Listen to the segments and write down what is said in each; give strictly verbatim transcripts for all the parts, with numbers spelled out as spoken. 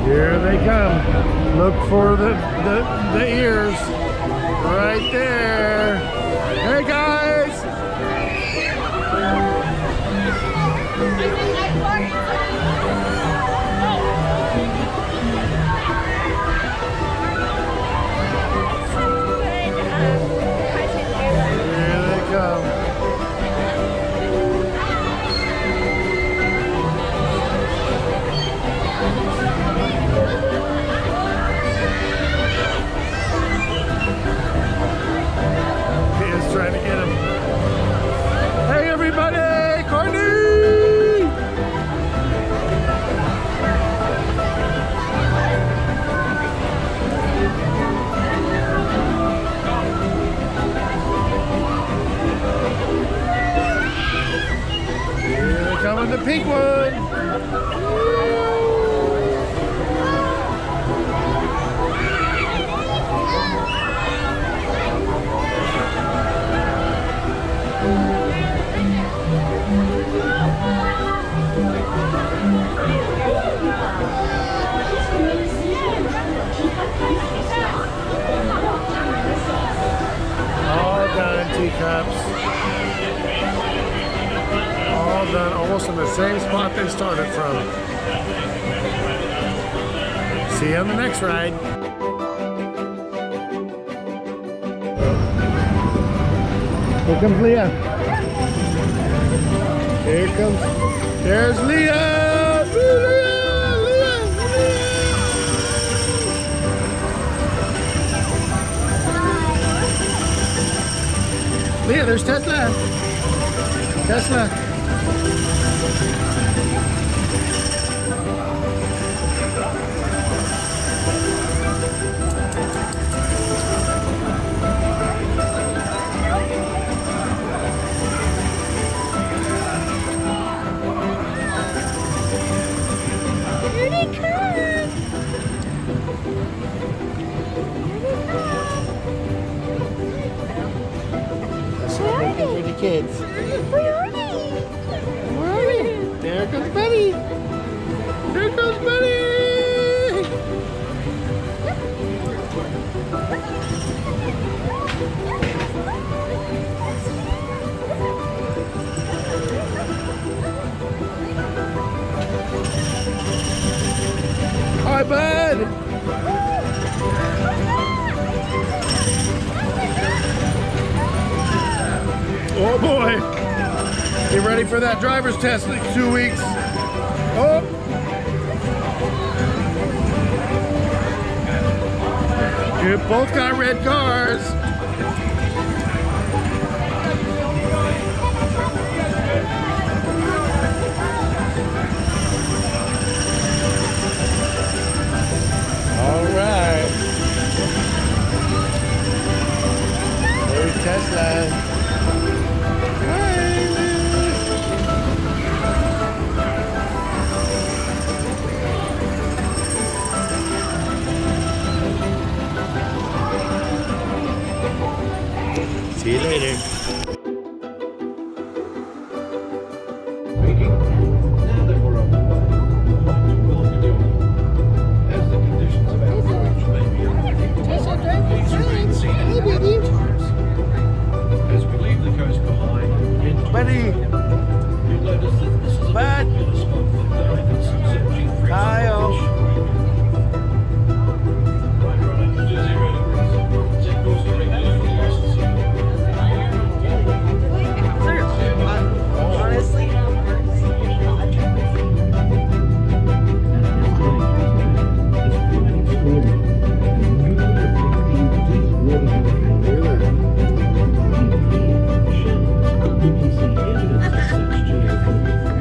Here they come. Look for the, the, the ears. Right there. Hey guys! Here they come. Trying to get him. Hey everybody, Courtney! Here they come with the pink one. All done, teacups. All done, almost in the same spot they started from. See you on the next ride. Here comes Leah. Here comes, there's Leah! Leah! Leah! Leah! Leah, there's Tesla. Tesla. For the kids. Where are they? Where are they? There goes Buddy. There goes Buddy. Hi, bud. Oh boy, get ready for that driver's test in two weeks. Oh. You both got red cars. All right. There's Tesla. See you later. Speaking. Now that we're on the way, what we will be doing, as the conditions of our approach may be unpredictable, please remain seated at all times. As we leave the coast behind, into Buddy. you'll notice that this is a Bud. popular spot for divers searching for Kyle. fish. Right, right, to zero degrees. Take course directly for the licensing. Honestly. You can see evidence of such geography.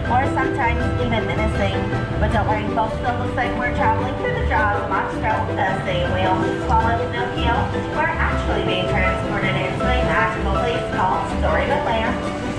or sometimes even menacing. But don't worry folks, it looks like we're traveling through the jaws of Monstro, the same way almost swallowed Pinocchio. We're actually being transported into a magical place called Storyland.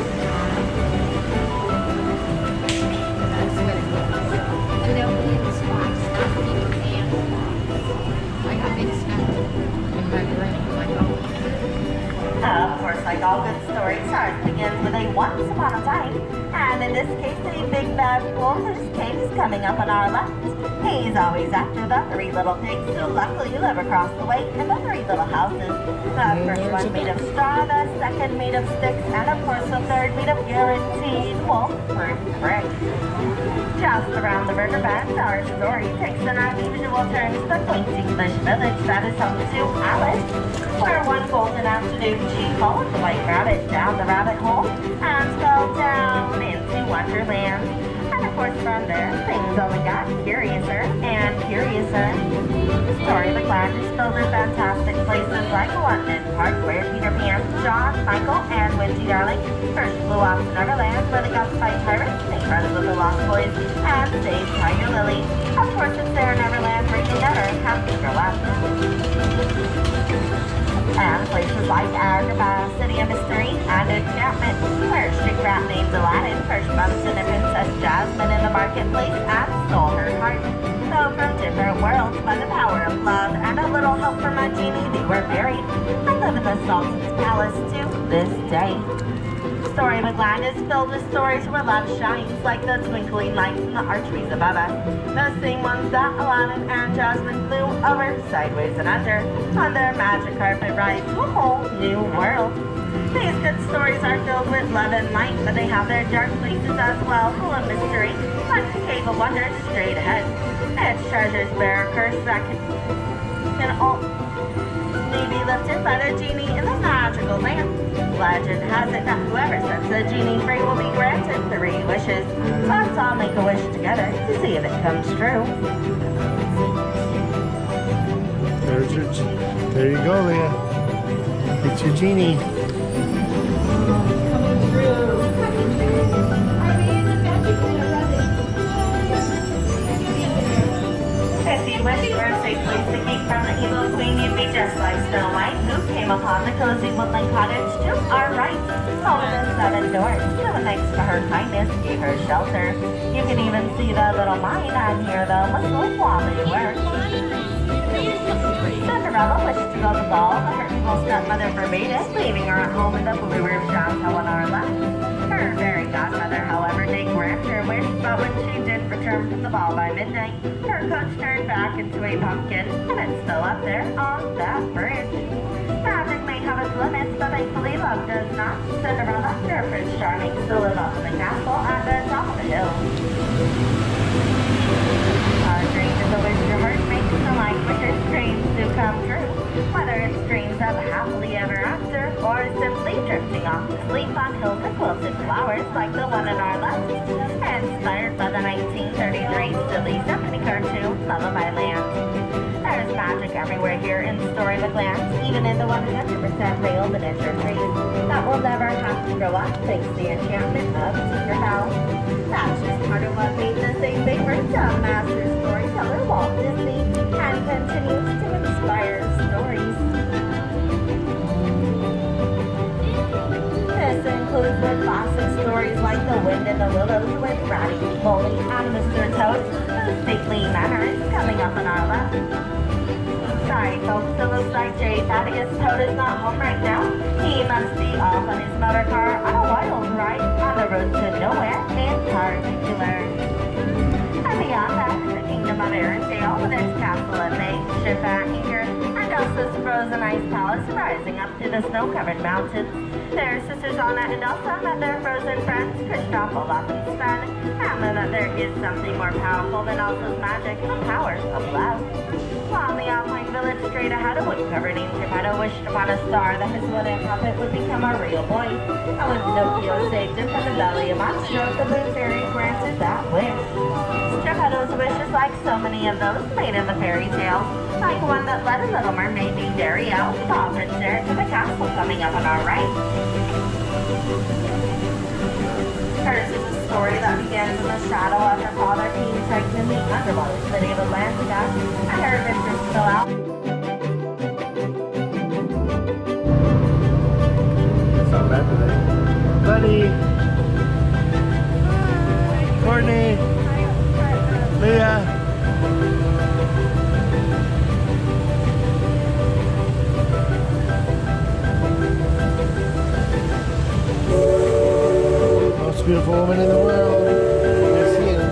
And they'll be in spots, not people and I got big stuff in my brain, like oh. Of course, like all good stories, ours begins with a once upon a time, and in this case, a big bad wolf whose cave is coming up on our left. He's always after the three little pigs who luckily live across the way in the three little houses. The first one made of straw, the second made of sticks, and of course the third made of guaranteed wolf-proof brick. Just around the river bend, our story takes an unusual turn to the quaint English village that is home to Alice, where one golden afternoon she followed the white rabbit down the rabbit hole and fell down into Wonderland. And of course from there, things only got curiouser and curiouser. Storyland is filled with fantastic places like London Park, where Peter Pan, John, Michael, and Wendy Darling first flew off to Neverland, where they got to fight pirates, make friends with the Lost Boys, and save Tiger Lily. Of course, it's there in Neverland where you never have to grow up. And places like Agrabah, City of Mystery, and Enchantment, where a street rat named Aladdin first bumped into Princess Jasmine in the marketplace and stole her heart. So from different worlds, by the power of love and a little help from a genie, they were married and live in the Sultan's palace to this day. Storyland is filled with stories where love shines like the twinkling lights in the archways above us, the same ones that Aladdin and Jasmine flew over, sideways and under, on their magic carpet ride to a whole new world. These good stories are filled with love and light, but they have their dark places as well, full of mystery, like the Cave of Wonders straight ahead. Its treasures bear a curse that can, can only be lifted by the genie in the magical lamp. Legend has it that whoever sets the genie free will be granted three wishes. So let's all make a wish together to see if it comes true. There's your, there you go, Leah. It's your genie. Coming through. If you wish for a safe place to keep from the evil queen, you'd be just like Snow White, who came upon the cozy woodland cottage to our right. Home of the seven doors, so thanks to her kindness, gave her shelter. You can even see the little mine and hear the whistle while they work. Cinderella wished to go to the ball, but her evil stepmother forbade it, leaving her at home in the blue roof chateau on our left. Her fairy godmother, however, did grant her wish, but when she did return from the ball by midnight, her coach turned back into a pumpkin, and it's still up there on that bridge. Magic may have its limits, but thankfully love does not. Cinderella, your Prince Charming, still live up in the castle at the top of the hill. Our dream is a wish your heart makes, so like wishes, dreams do come true. Whether it's dreams of happily ever after, or simply drifting off to sleep on hills of quilted flowers like the one in our left, inspired by the nineteen thirty-three silly symphony cartoon, Lullaby Land. There's magic everywhere here in Storyland, even in the one hundred percent real miniature trees that will never have to grow up thanks to the enchantment of Tinkerbell. That's just part of what made this a favorite of master storyteller Walt Disney and continues to inspire stories. This includes the classic stories like The Wind in the Willows with Ratty, Molly, and Mister Toad, whose stately manner is coming up on our left. Sorry folks, it looks like J. Thaddeus Toad is not home right now. He must be off on his motor car on a wild ride on the road to nowhere in particular. And beyond that, the kingdom of Arendelle with its castle and makeshift anchor, and Elsa's frozen ice palace rising up to the snow-covered mountains. Their sisters Anna and Elsa met their frozen friends, Kristoff, Olaf, and Sven, and learned that there is something more powerful than Elsa's magic, the power of love. While in the Alpine village straight ahead, a woodcutter named Geppetto wished upon a star that his wooden puppet would become a real boy. And when Pinocchio saved him from the belly of Monstro, the blue fairy granted that wish. Geppetto's wish is like so many of those made in the fairy tales, like one that led a little mermaid named Ariel, Paw Prince Eric, to the castle coming up on our right. Hers is a story that begins in the shadow of her father being taken in the underwater city of Atlantica and her adventures still out. It's not bad today. Buddy. Courtney. Leah. Most beautiful woman in the world. Yes, he is.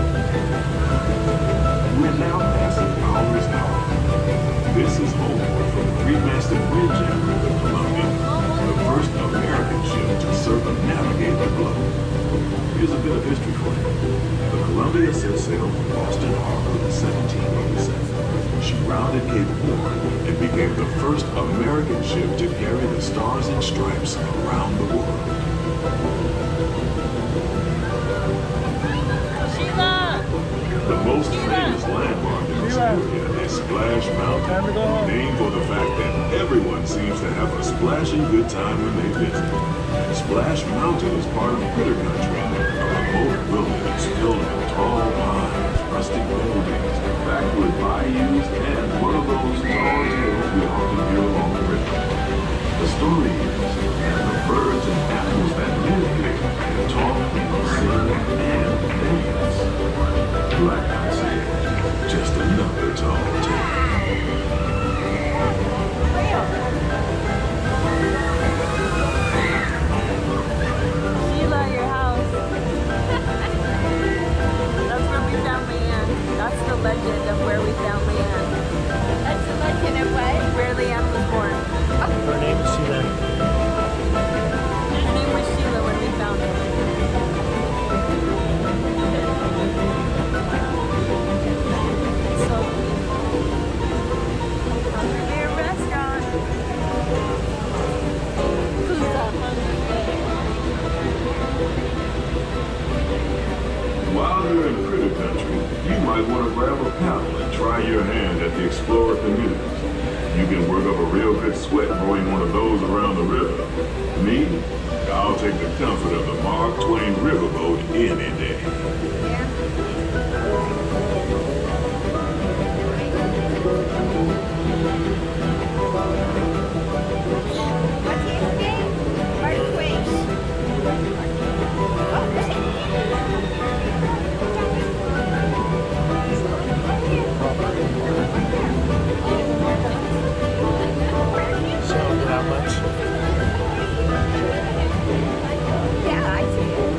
We're now passing Powers Harbor. This is homeport for the three-masted bridge admiral of Columbia, the first American ship to circumnavigate the globe. Here's a bit of history for you. The Columbia set sail from Boston Harbor in seventeen eighty-seven. She rounded Cape Horn and became the first American ship to carry the Stars and Stripes around the world. The most famous landmark in this area is Splash Mountain, named for the fact that everyone seems to have a splashing good time when they visit. Splash Mountain is part of Critter Country, a remote wilderness filled with tall pines, rustic buildings, backward bayous, and one of those tall tales we often hear along the river. The story is that the birds and animals that live here can talk, sing, and dance. Like I said, just another tall tale. Sheila, your house. That's where we found Leanne. That's the legend of where we found Leanne. That's the legend of what? Where Leanne was born. Her name is Sheila. Her name was Sheila when we found her. So come to your restaurant. Who's that hungry? While you're in Critter Country, you might want to grab a paddle and try your hand at the Explorer canoes. You can work up a real good sweat rowing one of those around the river. Me, I'll take the comfort of the Mark Twain riverboat any day. What's his name? Mark Twain. Oh, great. So, how much? Yeah, I see it.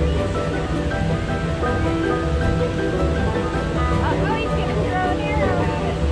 Oh, he's gonna throw an arrow at it.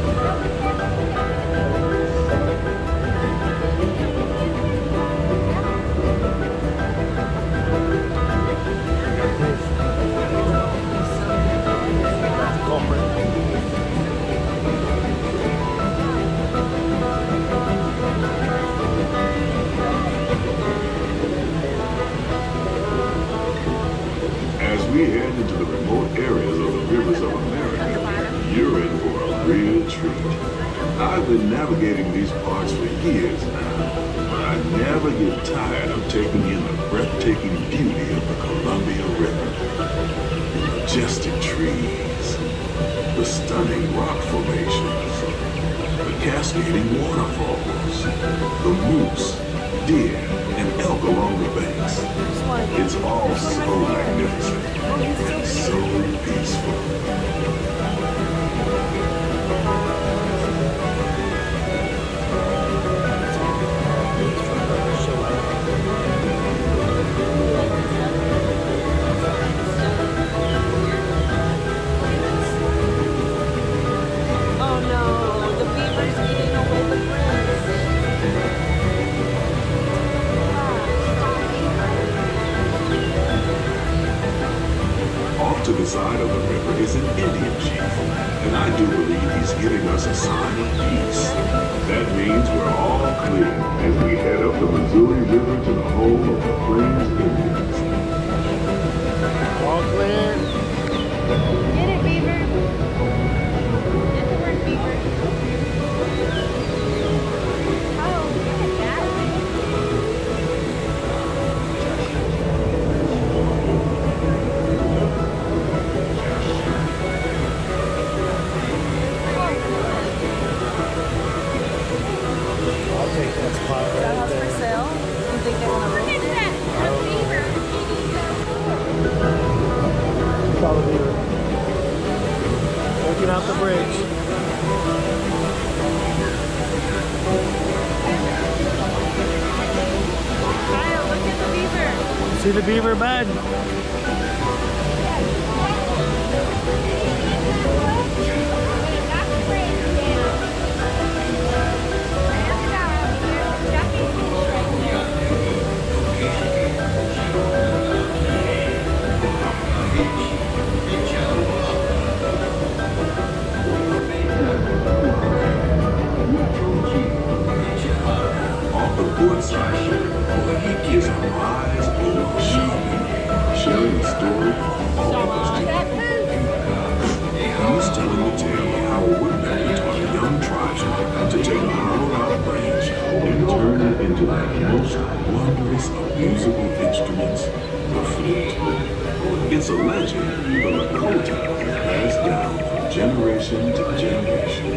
As we head into the remote areas of the rivers of America, you're in for a real treat. I've been navigating these parts for years now, but I never get tired of taking in the breathtaking beauty of the Columbia River. The majestic trees, the stunning rock formations, the cascading waterfalls, the moose, deer, and elk along the banks. It's all so magnificent and so peaceful. Oh no, the beaver's eating away the bridge. Off to the side of the river is an Indian chief, and I do believe he's giving us a sign of peace. That means we're all clear as we head up the Missouri River to the home of the Plains Indians. All clear. Get it, Beaver. Get the word, Beaver. Oh, look at that. checking out the bridge. Kyle, look at the beaver. See the beaver, bud? On the board side, is a rise over shopping, sharing the story of all of us together. He's telling the tale of how a woodpecker taught a young tribesman to take a hollowed-out branch and turn it into that most wondrous of musical instruments, the flute. It's a legend the Lakota has passed down from generation to generation.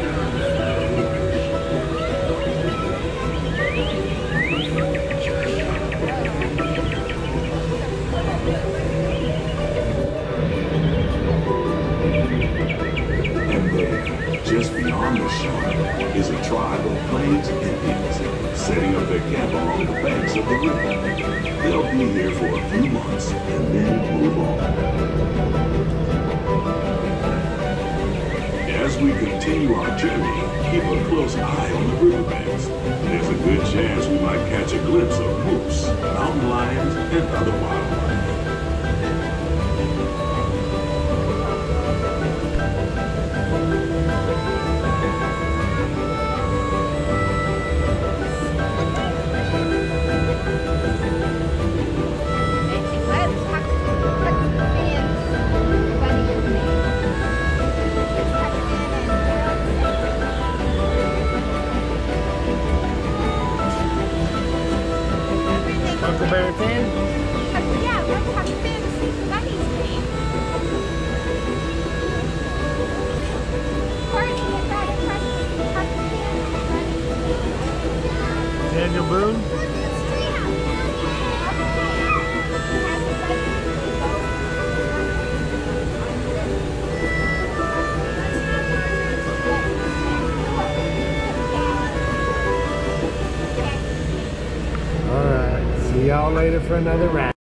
And there, just beyond the shore, is a tribe of Plains Indians setting up their camp along the banks of the river. They'll be here for a few months and then move on. As we continue our journey, keep a close eye on the riverbanks. There's a good chance we might catch a glimpse of moose, mountain lions, and other wildlife. Uncle Bear fan? Yeah, let's have fantasy bunnies name. Courtney, is that a question? Daniel Boone? Alright, see y'all later for another round.